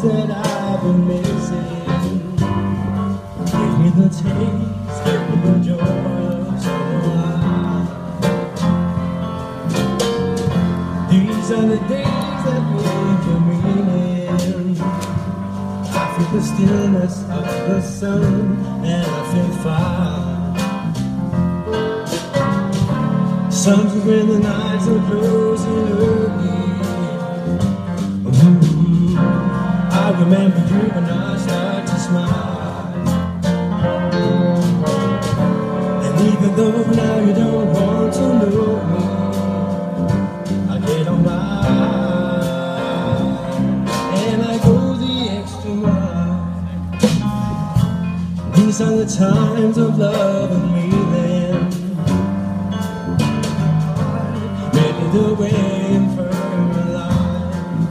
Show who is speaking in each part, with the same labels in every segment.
Speaker 1: that I've been missing. Give me the taste, give me the joy of summer. These are the days that make the meaning. I feel the stillness of the sun, and I feel fire. Sometimes when the nights are closing early, I remember you when I start to smile. And even though now you don't want to know me, I get on by and I go the extra mile. These are the times of love and meaning. Maybe the way in firm life.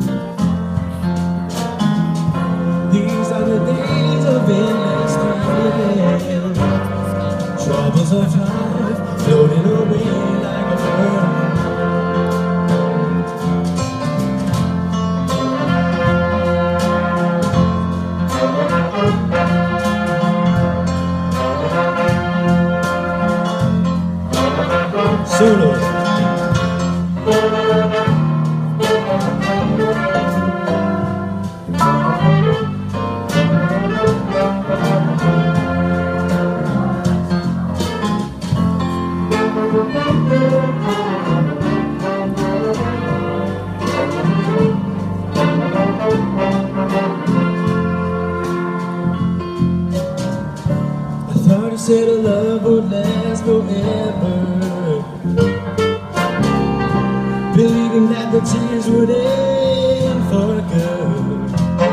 Speaker 1: These are the days of endless time. Troubles of life floating away like a bird. Solo. I thought you said a love would last forever, believing that the tears would end for good.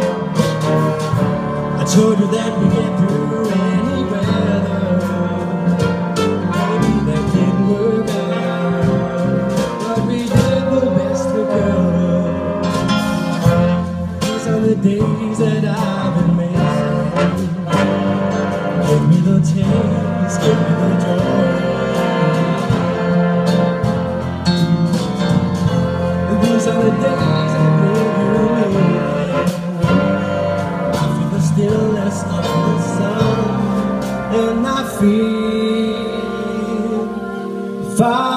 Speaker 1: I told you that we get through any weather. Maybe that didn't work out, but we did the best we could. These are the days that I've been missing. Give me the taste, give me the joy. These are the days that bring you in. I feel the stillness of the sun, and I feel fire.